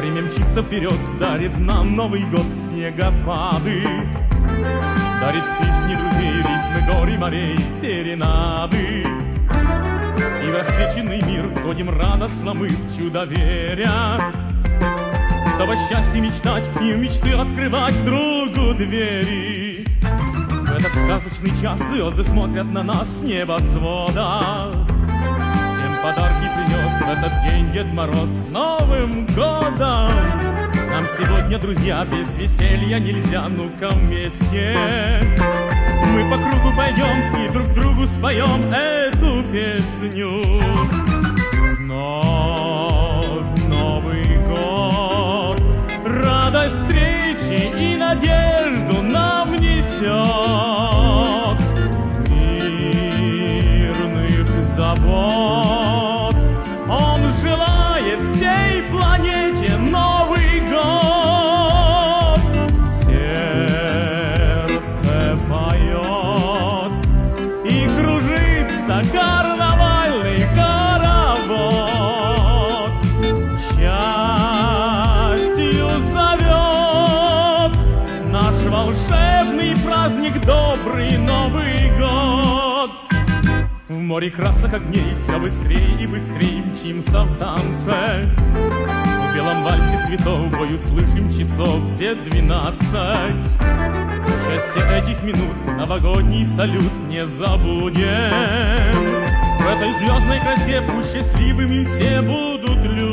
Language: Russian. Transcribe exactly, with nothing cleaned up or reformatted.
Время мчится вперед, дарит нам Новый год снегопады, дарит песни друзей, ритмы гор и морей, серенады. И в рассвеченный мир входим радостно мы, в чудо веря, чтобы счастье мечтать и в мечты открывать другу двери. В этот сказочный час звезды смотрят на нас с небосвода. Всем подарки принес в этот день Дед Мороз с Новым годом. Нам сегодня, друзья, без веселья нельзя, ну-ка вместе мы по кругу пойдем и друг другу споем эту песню. Вновь Новый год радость встречи и надежду нам несет. Мирных забот он желает всей планете Новый год. Сердце поет и кружится карнавальный хоровод. Счастью зовет наш волшебный праздник, добрый Новый год. В море красок огней все быстрее и быстрее мчимся в танце. В белом вальсе цветов бой услышим часов все двенадцать. Счастье этих минут, новогодний салют не забудем. В этой звездной красе пусть счастливыми все будут люди.